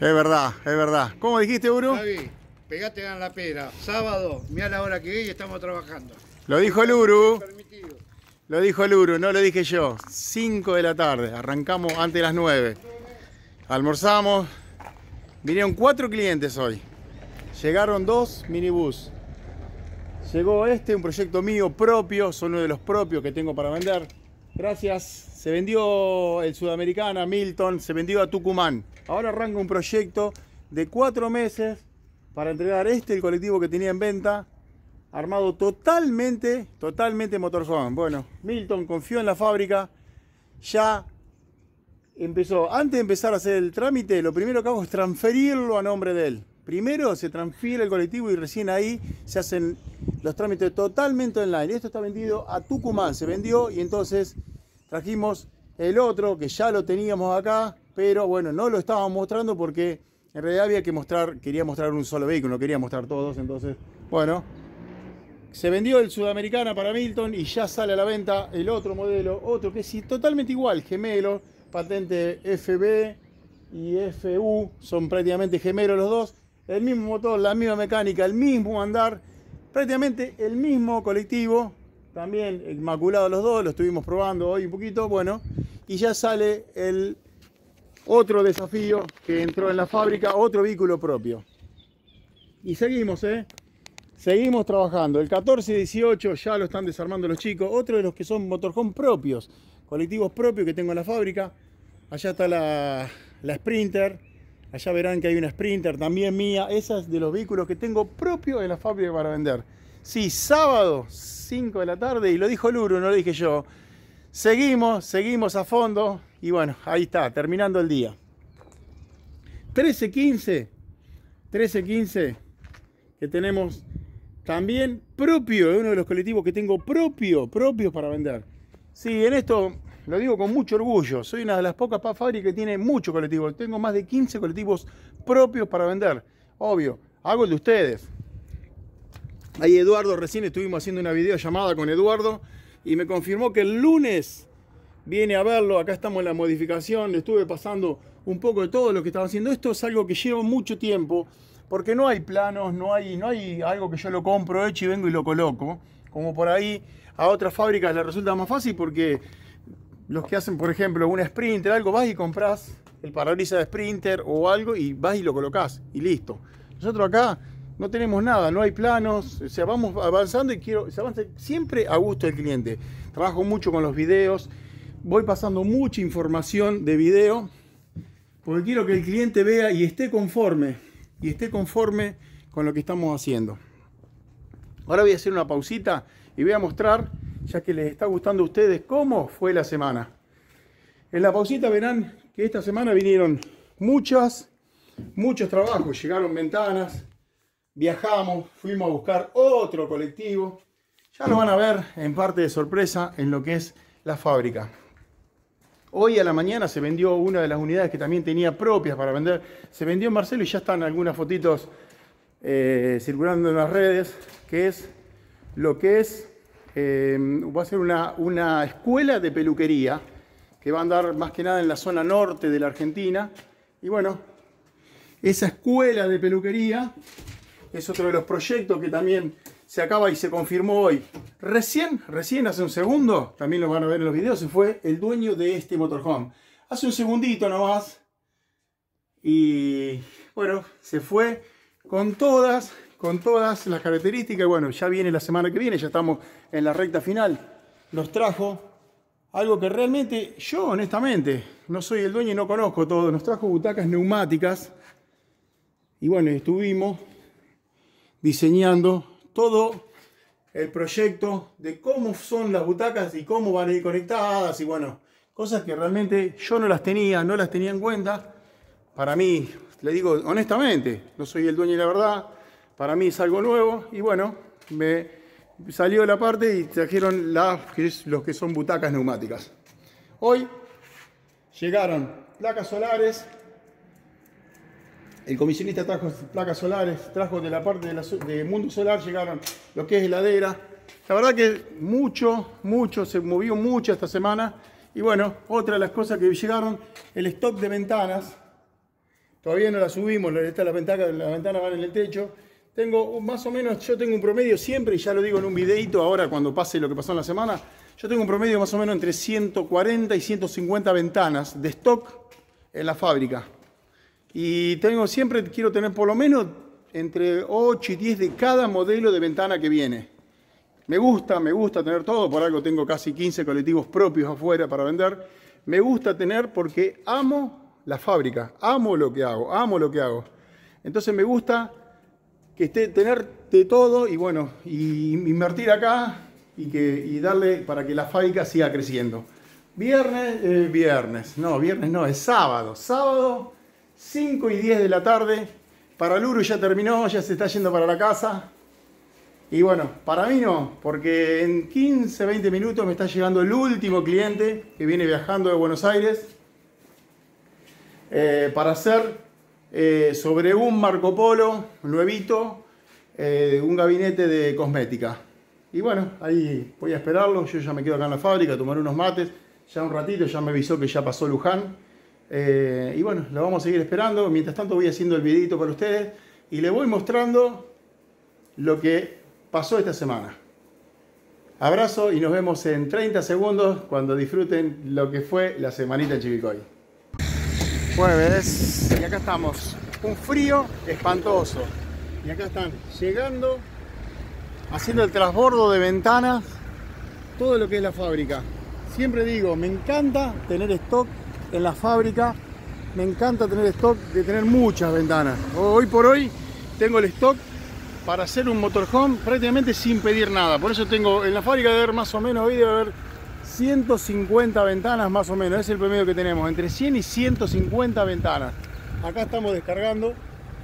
Es verdad, es verdad. ¿Cómo dijiste, Uru? Javi, pegate en la pera. Sábado, mirá la hora que es y estamos trabajando. Lo dijo el Uru. Permitido. Lo dijo el Uru, no lo dije yo. 5 de la tarde, arrancamos antes de las 9. Almorzamos. Vinieron 4 clientes hoy. Llegaron 2 minibús. Llegó un proyecto mío propio, son uno de los propios que tengo para vender. Gracias. Se vendió el Sudamericana, Milton, se vendió a Tucumán. Ahora arranca un proyecto de 4 meses para entregar el colectivo que tenía en venta, armado totalmente motorhome. Bueno, Milton confió en la fábrica, ya empezó. Antes de empezar a hacer el trámite, lo primero que hago es transferirlo a nombre de él. Primero se transfiere el colectivo y recién ahí se hacen los trámites totalmente online. Esto está vendido a Tucumán, se vendió y entonces trajimos el otro que ya lo teníamos acá, pero bueno, no lo estábamos mostrando porque en realidad había que mostrar, quería mostrar un solo vehículo, no quería mostrar todos, entonces, bueno, se vendió el Sudamericana para Milton y ya sale a la venta el otro modelo, otro que es totalmente igual, gemelo, patente FB y FU, son prácticamente gemelos los dos, el mismo motor, la misma mecánica, el mismo andar, prácticamente el mismo colectivo, también inmaculado los dos, lo estuvimos probando hoy un poquito, bueno, y ya sale el otro desafío que entró en la fábrica, otro vehículo propio. Y seguimos, seguimos trabajando. El 14 y 18 ya lo están desarmando los chicos, otro de los que son motorhome propios, colectivos propios que tengo en la fábrica. Allá está la Sprinter, allá verán que hay una Sprinter también mía, esa es de los vehículos que tengo propios en la fábrica para vender. Sí, sábado, 5 de la tarde, y lo dijo Luro, no lo dije yo. Seguimos a fondo, y bueno, ahí está, terminando el día. 13:15, que tenemos también propio, uno de los colectivos que tengo propios para vender. Sí, en esto lo digo con mucho orgullo, soy una de las pocas fábricas que tiene muchos colectivos, tengo más de 15 colectivos propios para vender. Obvio, hago el de ustedes. Ahí Eduardo, recién estuvimos haciendo una videollamada con Eduardo y me confirmó que el lunes viene a verlo. Acá estamos en la modificación, le estuve pasando un poco de todo lo que estaba haciendo. Esto es algo que lleva mucho tiempo porque no hay planos, no hay algo que yo lo compro hecho y vengo y lo coloco. Como por ahí a otras fábricas les resulta más fácil porque los que hacen, por ejemplo, una Sprinter, algo, vas y compras el parabrisas de Sprinter o algo y vas y lo colocas y listo. Nosotros acá no tenemos nada, no hay planos, o sea, vamos avanzando y se avanza siempre a gusto del cliente. Trabajo mucho con los videos, voy pasando mucha información de video, porque quiero que el cliente vea y esté conforme con lo que estamos haciendo. Ahora voy a hacer una pausita y voy a mostrar, ya que les está gustando a ustedes, cómo fue la semana. En la pausita verán que esta semana vinieron muchos trabajos, llegaron ventanas. Viajamos, fuimos a buscar otro colectivo. Ya lo van a ver en parte de sorpresa en lo que es la fábrica. Hoy a la mañana se vendió una de las unidades que también tenía propias para vender. Se vendió en Marcelo y ya están algunas fotitos circulando en las redes. Que es lo que es, va a ser una escuela de peluquería que va a andar más que nada en la zona norte de la Argentina. Y bueno, esa escuela de peluquería es otro de los proyectos que también se acaba y se confirmó hoy. Recién hace un segundo, también lo van a ver en los videos, se fue el dueño de este motorhome. Hace un segundito nomás. Y bueno, se fue con todas las características. Bueno, ya viene la semana que viene, ya estamos en la recta final. Nos trajo algo que realmente yo honestamente no soy el dueño y no conozco todo. Nos trajo butacas neumáticas. Y bueno, estuvimos diseñando todo el proyecto de cómo son las butacas y cómo van a ir conectadas y bueno, cosas que realmente yo no las tenía en cuenta. Para mí, le digo honestamente, no soy el dueño de la verdad, para mí es algo nuevo y bueno, me salió la parte y trajeron los que son butacas neumáticas. Hoy llegaron placas solares. El comisionista trajo placas solares, trajo de la parte de Mundo Solar, llegaron lo que es heladera. La verdad que se movió mucho esta semana. Y bueno, otra de las cosas que llegaron, el stock de ventanas. Todavía no la subimos, las ventanas van en el techo. Tengo más o menos, yo tengo un promedio siempre, y ya lo digo en un videito ahora cuando pase lo que pasó en la semana, yo tengo un promedio más o menos entre 140 y 150 ventanas de stock en la fábrica. Y siempre quiero tener por lo menos entre 8 y 10 de cada modelo de ventana que viene. Me gusta tener todo, por algo tengo casi 15 colectivos propios afuera para vender. Me gusta tener porque amo la fábrica, amo lo que hago. Entonces me gusta que tener de todo y bueno, y invertir acá y darle para que la fábrica siga creciendo. Viernes no, es sábado. Sábado, 5 y 10 de la tarde. Para Luru ya terminó, ya se está yendo para la casa. Y bueno, para mí no, porque en 15, 20 minutos me está llegando el último cliente que viene viajando de Buenos Aires para hacer sobre un Marco Polo nuevito, un gabinete de cosmética. Y bueno, ahí voy a esperarlo, yo ya me quedo acá en la fábrica, tomaré unos mates, ya un ratito, ya me avisó que ya pasó Luján. Y bueno, lo vamos a seguir esperando. Mientras tanto voy haciendo el videito para ustedes y les voy mostrando lo que pasó esta semana. Abrazo y nos vemos en 30 segundos cuando disfruten lo que fue la semanita en Chivilcoy. Jueves y acá estamos. Un frío espantoso. Y acá están llegando, haciendo el transbordo de ventanas, todo lo que es la fábrica. Siempre digo, me encanta tener stock en la fábrica, me encanta tener stock de tener muchas ventanas. Hoy por hoy tengo el stock para hacer un motorhome prácticamente sin pedir nada. Por eso tengo en la fábrica de haber más o menos, hoy debe haber 150 ventanas más o menos, es el promedio que tenemos, entre 100 y 150 ventanas. Acá estamos descargando,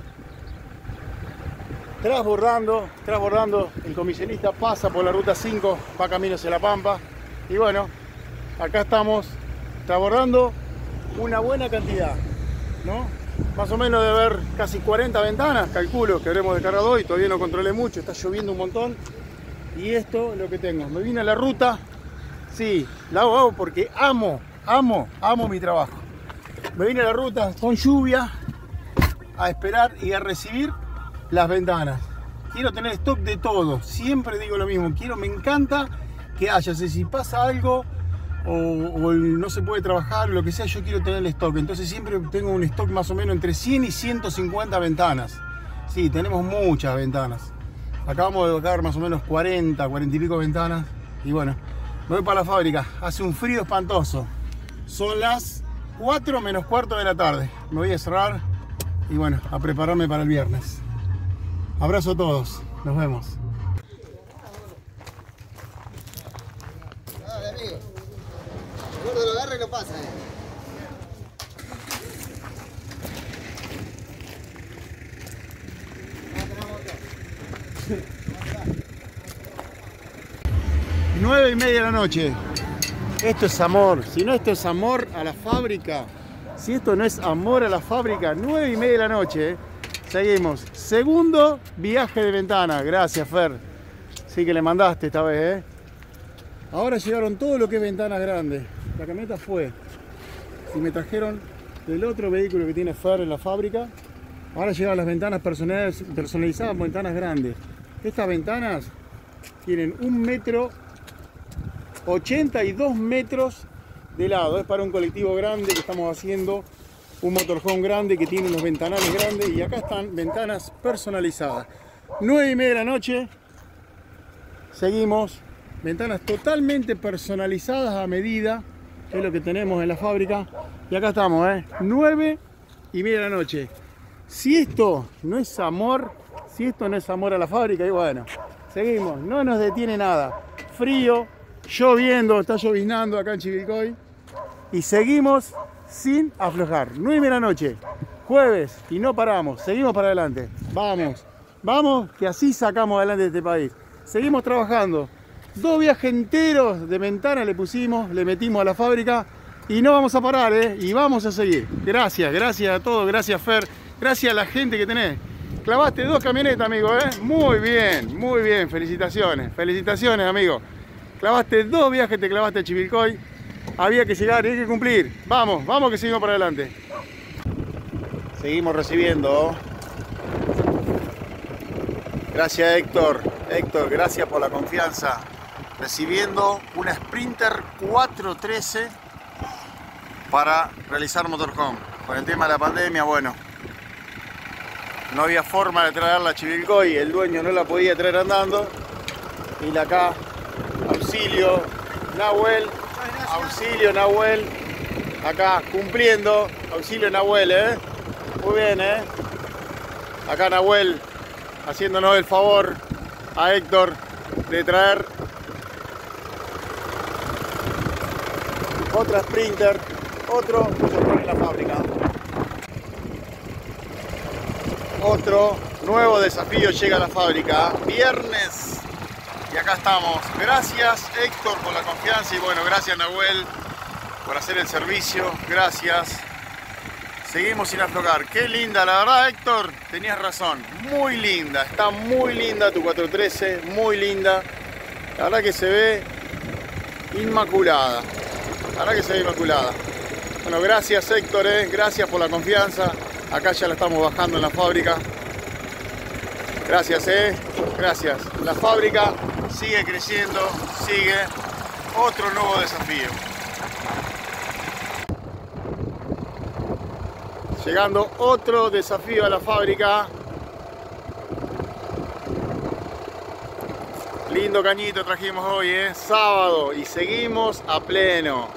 transbordando, el comisionista pasa por la ruta 5, va camino hacia La Pampa. Y bueno, acá estamos transbordando una buena cantidad, ¿no? Más o menos de haber casi 40 ventanas, calculo que habremos descargado hoy, todavía no controlé mucho, está lloviendo un montón. Y esto es lo que tengo, me vine a la ruta, sí, la hago porque amo mi trabajo. Me vine a la ruta con lluvia a esperar y a recibir las ventanas. Quiero tener stock de todo, siempre digo lo mismo, me encanta que haya, si pasa algo o no se puede trabajar o lo que sea, yo quiero tener el stock. Entonces siempre tengo un stock más o menos entre 100 y 150 ventanas. Sí, tenemos muchas ventanas. Acabamos de tocar más o menos 40 y pico ventanas. Y bueno, me voy para la fábrica. Hace un frío espantoso. Son las 4 menos cuarto de la tarde. Me voy a cerrar y bueno, a prepararme para el viernes. Abrazo a todos. Nos vemos. Lo agarra y lo pasa. Nueve y media de la noche. Esto es amor. Si no, esto es amor a la fábrica. Si esto no es amor a la fábrica, 9 y media de la noche. Seguimos. Segundo viaje de ventana. Gracias, Fer. Sí que le mandaste esta vez, Ahora llegaron todo lo que es ventanas grandes. La camioneta fue. Y me trajeron del otro vehículo que tiene Fer en la fábrica. Ahora llegan las ventanas personalizadas, ventanas grandes. Estas ventanas tienen 1,80 m y 2 metros de lado. Es para un colectivo grande que estamos haciendo, un motorhome grande que tiene unos ventanales grandes. Y acá están ventanas personalizadas. 9 y media de la noche. Seguimos. Ventanas totalmente personalizadas a medida, que es lo que tenemos en la fábrica. Y acá estamos, 9 y media de la noche. Si esto no es amor, a la fábrica, y bueno, seguimos, no nos detiene nada. Frío, lloviendo, está lloviznando acá en Chivilcoy. Y seguimos sin aflojar. 9 y media de la noche, jueves, y no paramos, seguimos para adelante. Vamos, que así sacamos adelante este país. Seguimos trabajando. 2 viajes enteros de ventana le metimos a la fábrica y no vamos a parar, y vamos a seguir. Gracias a todos, gracias Fer, gracias a la gente que tenés. Clavaste 2 camionetas, amigo, muy bien, felicitaciones, amigo. Clavaste 2 viajes, te clavaste a Chivilcoy, había que llegar, hay que cumplir. Vamos que seguimos para adelante. Seguimos recibiendo. Gracias, Héctor. Héctor, gracias por la confianza. Recibiendo una Sprinter 413 para realizar motorhome. Con el tema de la pandemia, bueno, no había forma de traerla a Chivilcoy, el dueño no la podía traer andando. Y la acá, auxilio Nahuel, acá cumpliendo, auxilio Nahuel, muy bien, acá Nahuel haciéndonos el favor a Héctor de traer otra Sprinter, otro motorhome en la fábrica. Otro nuevo desafío llega a la fábrica, viernes, y acá estamos. Gracias, Héctor, por la confianza, y bueno, gracias, Nahuel, por hacer el servicio, gracias. Seguimos sin aflojar. Qué linda, la verdad, Héctor, tenías razón, muy linda, está muy linda tu 413, muy linda. La verdad que se ve inmaculada, la verdad que se ve inmaculada. Bueno, gracias, Héctor, gracias por la confianza. Acá ya la estamos bajando en la fábrica. Gracias, gracias. La fábrica sigue creciendo, sigue otro nuevo desafío. Llegando otro desafío a la fábrica. Lindo cañito trajimos hoy, sábado, y seguimos a pleno.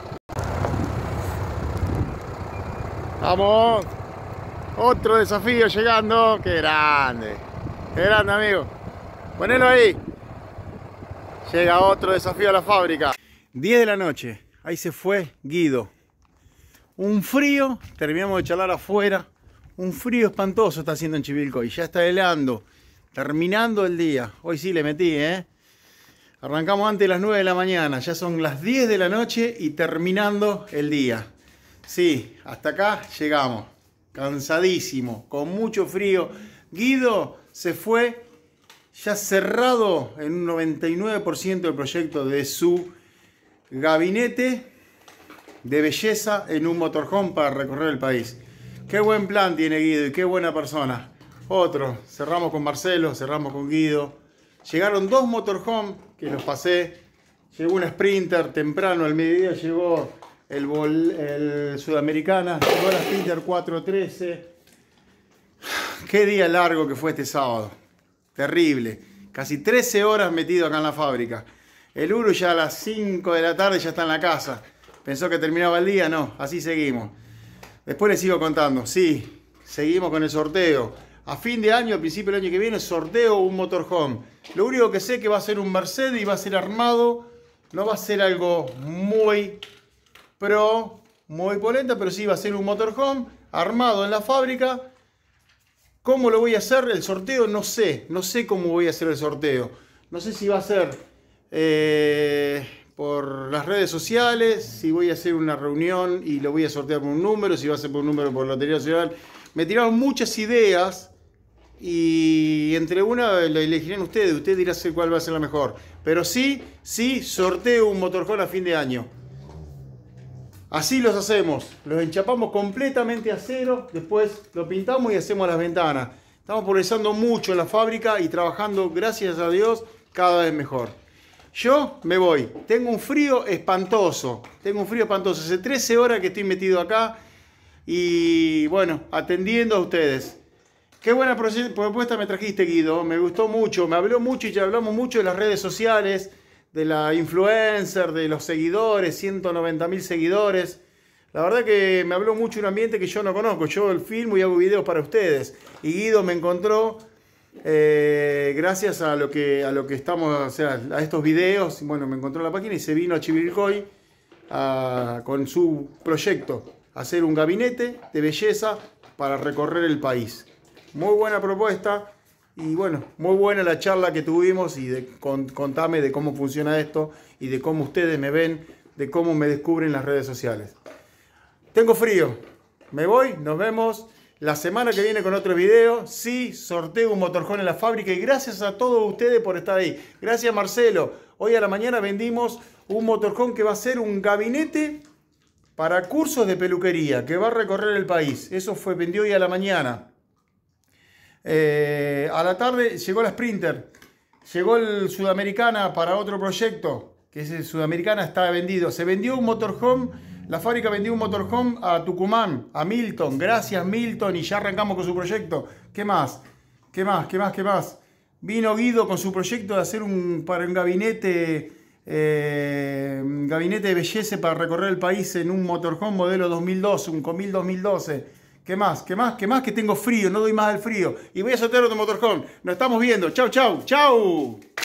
Vamos. Otro desafío llegando. Qué grande. Qué grande, amigo. Ponelo ahí. Llega otro desafío a la fábrica. 10 de la noche. Ahí se fue Guido. Un frío. Terminamos de charlar afuera. Un frío espantoso está haciendo en Chivilcoy. Ya está helando. Terminando el día. Hoy sí le metí, Arrancamos antes de las 9 de la mañana. Ya son las 10 de la noche y terminando el día. Sí, hasta acá llegamos. Cansadísimo, con mucho frío. Guido se fue ya cerrado en un 99% del proyecto de su gabinete de belleza en un motorhome para recorrer el país. Qué buen plan tiene Guido y qué buena persona. Otro, cerramos con Marcelo, cerramos con Guido. Llegaron dos motorhome que los pasé. Llegó una Sprinter temprano, al mediodía llegó el Sudamericana, llegó la Sprinter 413. Qué día largo que fue este sábado. Terrible. Casi 13 horas metido acá en la fábrica. El Uru ya a las 5 de la tarde ya está en la casa. Pensó que terminaba el día, no, así seguimos. Después les sigo contando. Sí, seguimos con el sorteo. A fin de año, a principio del año que viene, sorteo un motorhome. Lo único que sé que va a ser un Mercedes y va a ser armado. No va a ser algo muy polenta, pero sí va a ser un motorhome armado en la fábrica. ¿Cómo lo voy a hacer? El sorteo no sé. No sé cómo voy a hacer el sorteo. No sé si va a ser por las redes sociales, si voy a hacer una reunión y lo voy a sortear por un número, si va a ser por un número por Lotería Nacional. Me tiraron muchas ideas y entre una la elegirán ustedes. Ustedes dirán cuál va a ser la mejor. Pero sí, sorteo un motorhome a fin de año. Así los hacemos, los enchapamos completamente a cero, después lo pintamos y hacemos las ventanas. Estamos progresando mucho en la fábrica y trabajando, gracias a Dios, cada vez mejor. Yo me voy, tengo un frío espantoso, hace 13 horas que estoy metido acá y bueno, atendiendo a ustedes. Qué buena propuesta me trajiste, Guido, me gustó mucho, me habló mucho y ya hablamos mucho de las redes sociales, de la influencer, de los seguidores, 190.000 seguidores. La verdad que me habló mucho un ambiente que yo no conozco. Yo el filmo y hago videos para ustedes. Y Guido me encontró gracias a lo que estamos, o sea, a estos videos. Bueno, me encontró en la página y se vino a Chivilcoy con su proyecto. Hacer un gabinete de belleza para recorrer el país. Muy buena propuesta. Y bueno, muy buena la charla que tuvimos y contame de cómo funciona esto y de cómo ustedes me ven, de cómo me descubren en las redes sociales. Tengo frío, me voy, nos vemos la semana que viene con otro video. Sí, sorteo un motorhome en la fábrica y gracias a todos ustedes por estar ahí. Gracias, Marcelo. Hoy a la mañana vendimos un motorhome que va a ser un gabinete para cursos de peluquería, que va a recorrer el país. Eso vendió hoy a la mañana. A la tarde llegó la Sprinter. Llegó el Sudamericana para otro proyecto, que ese Sudamericana está vendido. Se vendió un motorhome, la fábrica vendió un motorhome a Tucumán, a Milton. Gracias Milton, y ya arrancamos con su proyecto. ¿Qué más? ¿Qué más? ¿Qué más? ¿Qué más? Vino Guido con su proyecto de hacer para un gabinete de belleza para recorrer el país en un motorhome modelo 2012, un Comil 2012. ¿Qué más? ¿Qué más? ¿Qué más? Que tengo frío, no doy más al frío. Y voy a soltar otro motorhome. Nos estamos viendo. Chau, chau, chau.